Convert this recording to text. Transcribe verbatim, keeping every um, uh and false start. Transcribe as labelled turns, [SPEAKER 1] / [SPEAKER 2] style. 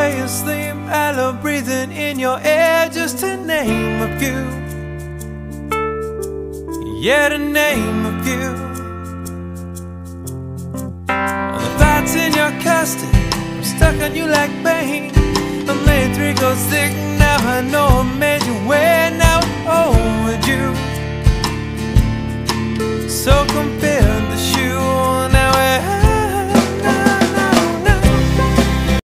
[SPEAKER 1] way you sleep, I love breathing in your air, just to name a few. Yeah, to name a few. And the bites in your custard, I'm stuck on you like pain. I made three go sick, now I know I made you wear. Now I'm overdue, so compared the